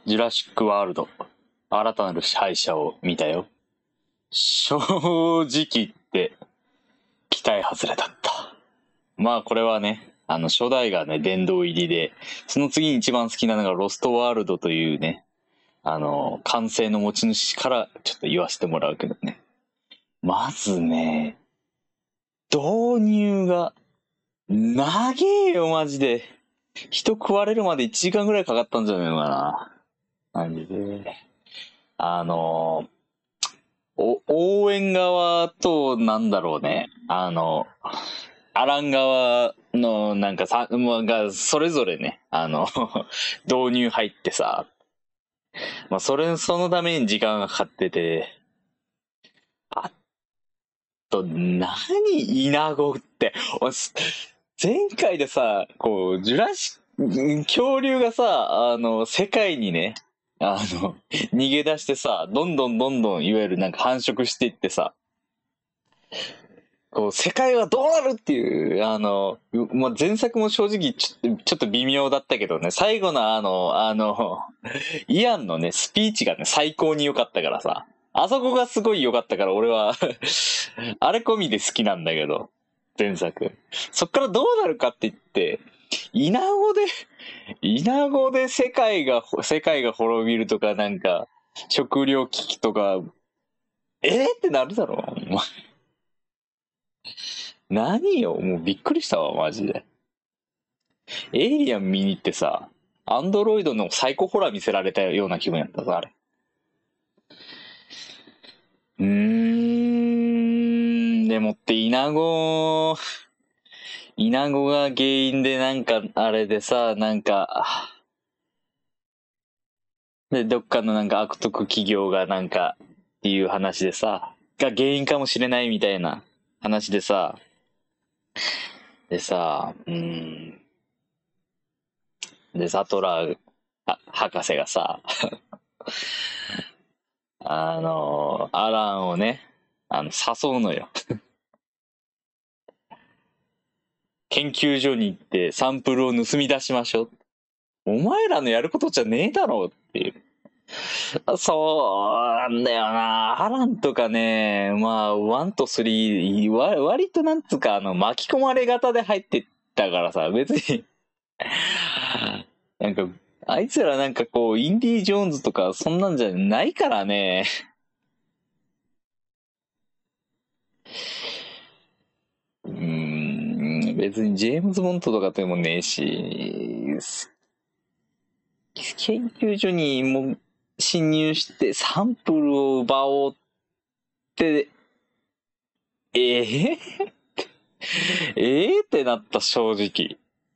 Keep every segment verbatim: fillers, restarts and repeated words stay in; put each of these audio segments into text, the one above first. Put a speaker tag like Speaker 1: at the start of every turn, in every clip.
Speaker 1: ジュラシックワールド、新たなる支配者を見たよ。正直言って、期待外れだった。まあこれはね、あの初代がね、殿堂入りで、その次に一番好きなのがロストワールドというね、あの、完成の持ち主からちょっと言わせてもらうけどね。まずね、導入が、長えよ、マジで。人食われるまでいちじかんぐらいかかったんじゃないのかな。マジで。あの、お応援側と、なんだろうね。あの、アラン側の、なんかさ、が、それぞれね、あの、導入入ってさ、まあ、それ、そのために時間がかかってて、あと、何、イナゴって。前回でさ、こう、ジュラシ恐竜がさ、あの、世界にね、あの、逃げ出してさ、どんどんどんどん、いわゆるなんか繁殖していってさ、こう、世界はどうなるっていう、あの、まあ、前作も正直ちょちょっと微妙だったけどね、最後のあの、あの、イアンのね、スピーチがね、最高に良かったからさ、あそこがすごい良かったから俺はあれ込みで好きなんだけど、前作。そっからどうなるかって言って、イナゴで、イナゴで世界が、世界が滅びるとかなんか、食糧危機とか、えー、ってなるだろう。何よ、もうびっくりしたわ、マジで。エイリアン見に行ってさ、アンドロイドのサイコホラー見せられたような気分やったぞ、あれ。うーん、でもってイナゴ、イナゴが原因でなんか、あれでさ、なんか、で、どっかのなんか悪徳企業がなんか、っていう話でさ、が原因かもしれないみたいな話でさ、でさ、うーん、で、サトラー博士がさ、あの、アランをね、あの、誘うのよ。研究所に行ってサンプルを盗み出しましょう。お前らのやることじゃねえだろうっていう。そうなんだよな。アランとかね、まあ、ワンとスリー、わ割となんつうか、あの、巻き込まれ型で入ってったからさ、別になんか、あいつらなんかこう、インディ・ージョーンズとかそんなんじゃないからね。うーん、別にジェームズ・ボントとかでもねえし、研究所にも侵入してサンプルを奪おうって、ええー、ええー、ってなった、正直。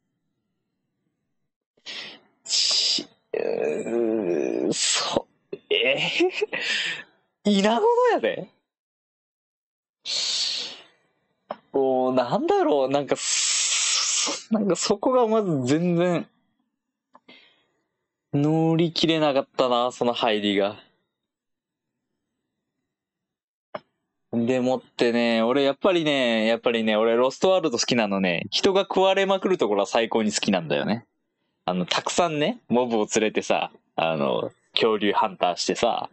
Speaker 1: し、うーそ、ええー、稲子やで。もう、なんだろう、なんか、なんかそこがまず全然、乗り切れなかったな、その入りが。でもってね、俺やっぱりね、やっぱりね、俺ロストワールド好きなのね、人が食われまくるところは最高に好きなんだよね。あの、たくさんね、モブを連れてさ、あの、恐竜ハンターしてさ、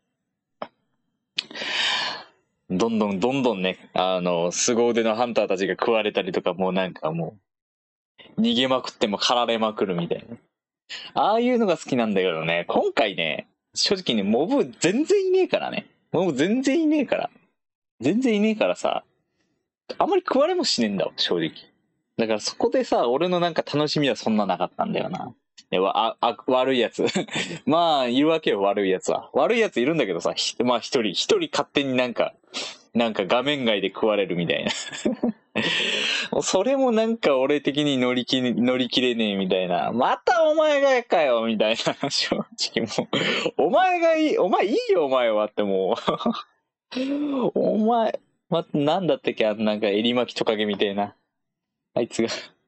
Speaker 1: どんどんどんどんね、あの、凄腕のハンターたちが食われたりとか、もうなんかもう、逃げまくっても狩られまくるみたいな。ああいうのが好きなんだけどね、今回ね、正直ね、モブ全然いねえからね。モブ全然いねえから。全然いねえからさ、あんまり食われもしねえんだわ、正直。だからそこでさ、俺のなんか楽しみはそんななかったんだよな。でわああ悪いやつまあいるわけよ、悪いやつは。悪いやついるんだけどさ、まあ一人一人勝手になんかなんか画面外で食われるみたいなそれもなんか俺的に乗り切り乗り切れねえみたいな。またお前がかよみたいな。正直もうお前がいい、お前いいよお前はってもうお前まなんだったっけ、あのなんか襟巻きトカゲみたいなあいつが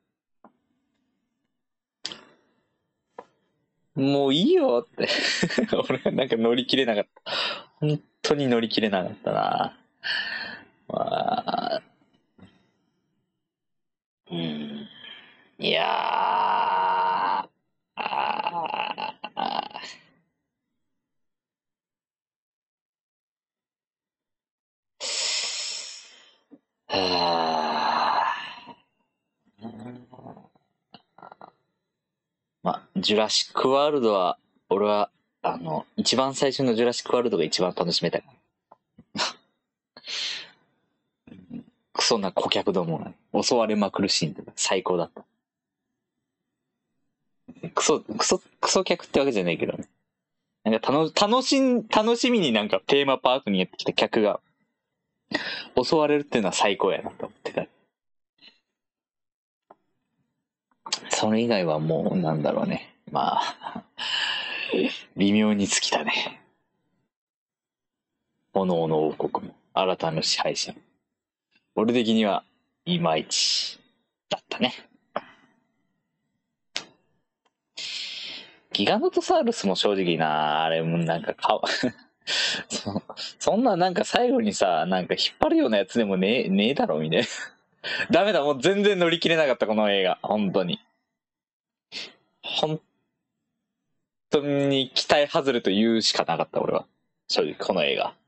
Speaker 1: もういいよって俺はなんか乗り切れなかった。本当に乗り切れなかったな。まあ、うん。いやー、あーまあ、ジュラシックワールドは、俺は、あの、一番最初のジュラシックワールドが一番楽しめたよ。クソな顧客どもが、ね、襲われまくるシーンとか最高だった。クソ、クソ、クソ客ってわけじゃないけどね。なんか楽、楽しん、楽しみになんかテーマパークにやってきた客が襲われるっていうのは最高やなと思ってた。それ以外はもうなんだろうね。まあ、微妙に尽きたね。炎の王国も、新たなる支配者も。俺的にはいまいちだったね。ギガノトサウルスも正直な、あれもなんかかそ、そんななんか最後にさ、なんか引っ張るようなやつでもねえ、ねえだろ、みたいな。ダメだ、もう全然乗り切れなかった、この映画。本当に。本当に期待外れと言うしかなかった、俺は。正直、この映画。